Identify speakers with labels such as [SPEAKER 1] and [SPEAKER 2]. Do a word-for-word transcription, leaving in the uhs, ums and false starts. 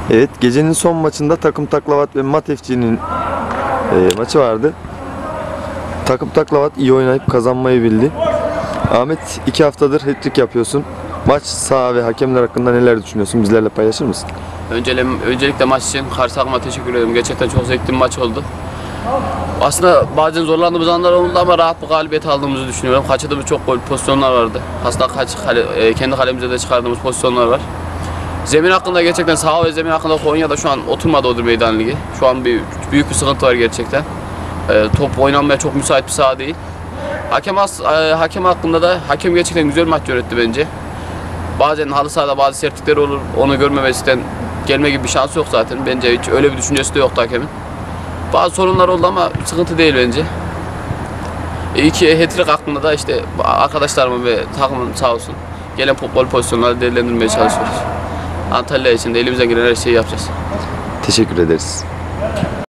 [SPEAKER 1] Evet, gecenin son maçında Takım Taklavat ve Mat F C'nin e, maçı vardı. Takım Taklavat iyi oynayıp kazanmayı bildi. Ahmet, iki haftadır hat-trick yapıyorsun. Maç, saha ve hakemler hakkında neler düşünüyorsun? Bizlerle paylaşır mısın?
[SPEAKER 2] Öncelikle, öncelikle maç için karşı takıma teşekkür ederim. Gerçekten çok zevkli bir maç oldu. Aslında bazen zorlandığımız anlar oldu ama rahat bir galibiyet aldığımızı düşünüyorum. Kaçırdığımız çok gol pozisyonlar vardı. Aslında kaç kale, kendi kalemize de çıkardığımız pozisyonlar var. Zemin hakkında gerçekten saha ve zemin hakkında Konya'da şu an oturmadı Odur Meydan Ligi. Şu an bir büyük bir sıkıntı var gerçekten. E, top oynanmaya çok müsait bir saha değil. Hakem, as, e, hakem hakkında da hakem gerçekten güzel maç yönetti bence. Bazen halı sahada bazı sertlikleri olur, onu görmemesinden gelme gibi bir şansı yok zaten. Bence hiç öyle bir düşüncesi de yoktu hakemin. Bazı sorunlar oldu ama sıkıntı değil bence. E, iki hat-trick hakkında da işte arkadaşlarımın ve takımın sağ olsun gelen gol pozisyonları değerlendirmeye çalışıyoruz. Antalya için de elimizden gelen her şeyi yapacağız.
[SPEAKER 1] Teşekkür ederiz.